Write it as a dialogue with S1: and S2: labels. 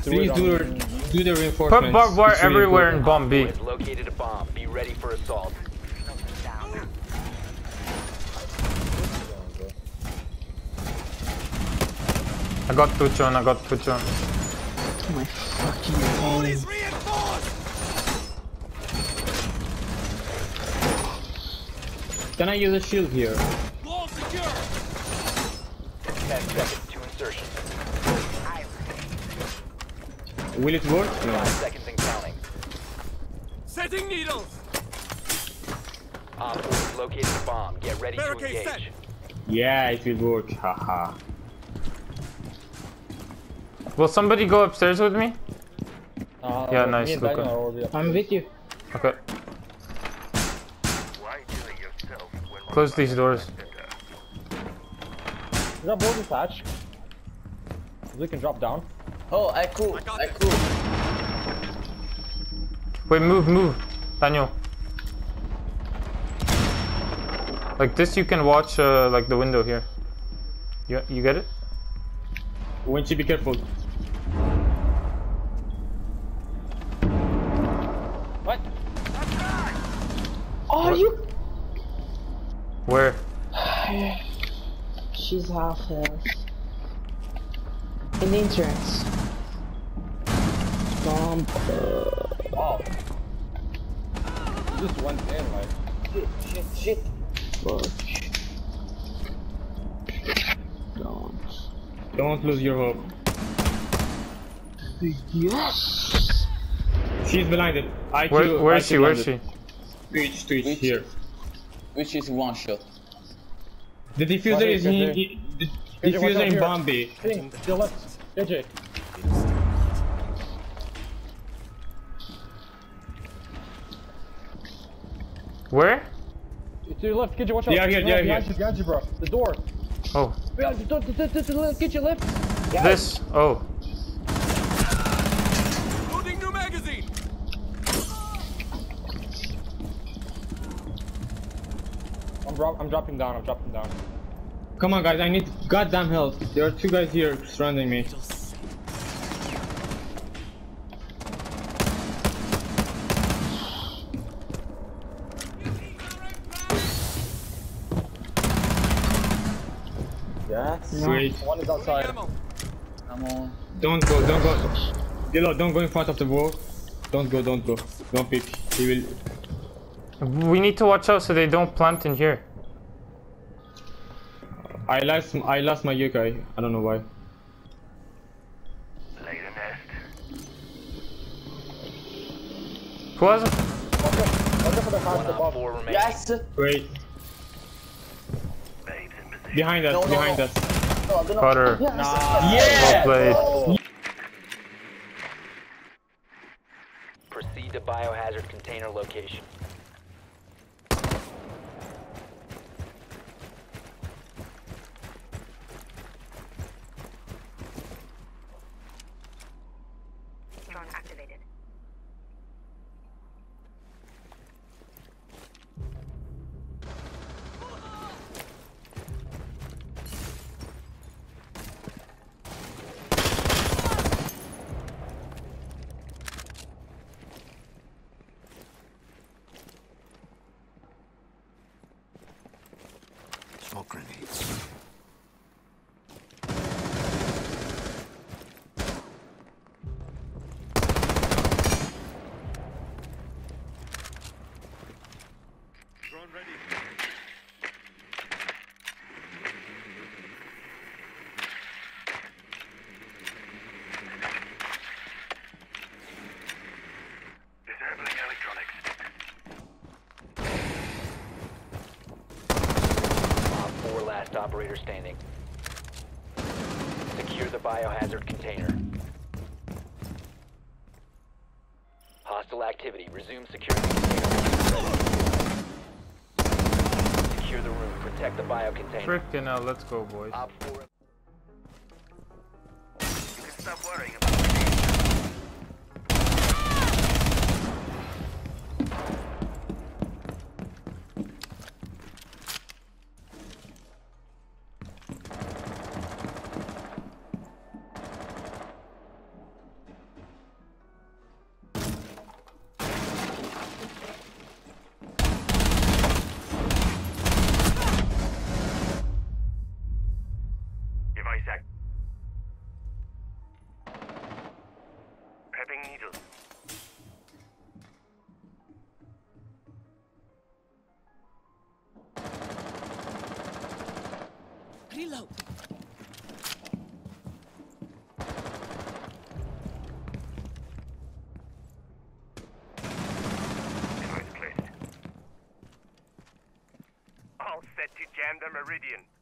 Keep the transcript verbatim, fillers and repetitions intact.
S1: Please do,
S2: on...
S1: do the reinforcements.
S3: Put barbed wire
S1: It's really
S3: everywhere in
S1: important.
S3: bomb B.
S4: Has located a bomb. Be ready for assault.
S3: I got Tuchon, I got Tuchon.
S5: Oh my fucking god.
S1: Can I use a shield here?
S4: Ten seconds to insertion.
S1: Will it work? No.
S4: Five seconds and counting.
S6: Setting needles.
S4: Op four has located a bomb. Get ready to
S6: Barricade
S4: engage.
S6: set.
S1: Yeah, it will work. Haha.
S3: Will somebody go upstairs with me?
S2: Uh,
S3: Yeah,
S2: me
S3: nice,
S2: and Daniel
S3: Luca.
S2: are already up.
S1: I'm with you.
S3: Okay. Close these doors.
S2: Is that board attached? We can drop down.
S5: Oh, I cool. I cool.
S3: Wait, move, move. Daniel. Like this you can watch uh, like the window here. You, you get it?
S1: Winchi, be careful.
S2: What?
S5: Oh,
S3: What?
S5: you.
S3: Where?
S5: She's half health. In the entrance. Bomb.
S2: Wow. Just went in like.
S5: Shit, shit, shit. Fuck. Don't.
S1: Don't lose your hope.
S5: Yes!
S1: She's blinded. I Q,
S3: Where, where is
S1: I Q
S3: she? Where is
S1: blinded.
S3: she?
S1: Twitch, Twitch,
S5: Which-
S1: here.
S5: Which is one shot.
S1: The diffuser
S2: Right,
S1: is in.
S2: okay.
S1: The
S2: K J, watch
S1: diffuser
S2: out
S1: in
S2: here.
S1: bomb B.
S2: Ping, to the left. K J.
S3: Where?
S2: To your left, K J, watch out.
S1: They are here, they are
S2: behind
S1: here.
S2: you, behind you, bro. The door.
S3: Oh,
S2: Behind you, to, to, to, to the left, K J, left.
S3: this. Oh,
S6: Loading new magazine.
S2: I'm, dro I'm dropping down, I'm dropping down.
S1: Come on, guys. I need goddamn health. There are two guys here surrounding me.
S2: Yes.
S1: Great.
S2: One is outside.
S6: Ammo.
S5: Come on.
S1: Don't go. Don't go. Dilo, don't go in front of the wall. Don't go. Don't go. Don't pick. He will.
S3: we need to watch out so they don't plant in here.
S1: I lost. I lost my yokai. I don't know why.
S3: Who has it?
S2: Watch out, watch out for the house
S4: One op
S2: above.
S4: four remaining.
S5: Yes!
S1: Great. Behind us.
S5: No, no,
S1: behind
S5: no.
S1: us.
S5: No, no.
S3: Cutter.
S5: Yes!
S3: Well played.
S5: Oh.
S4: Proceed to biohazard container location.
S7: Drone activated.
S6: Smoke grenades. Drone ready. Disabling electronics.
S4: Op four last operator standing. Secure the biohazard container. Hostile activity. Resume securing the container. Secure the room. Protect the biocontainer.
S3: Frickin' hell, let's go, boys.
S4: Op four.
S6: You can stop worrying about me.
S8: Reload.
S6: Device placed. All set to jam the Meridian.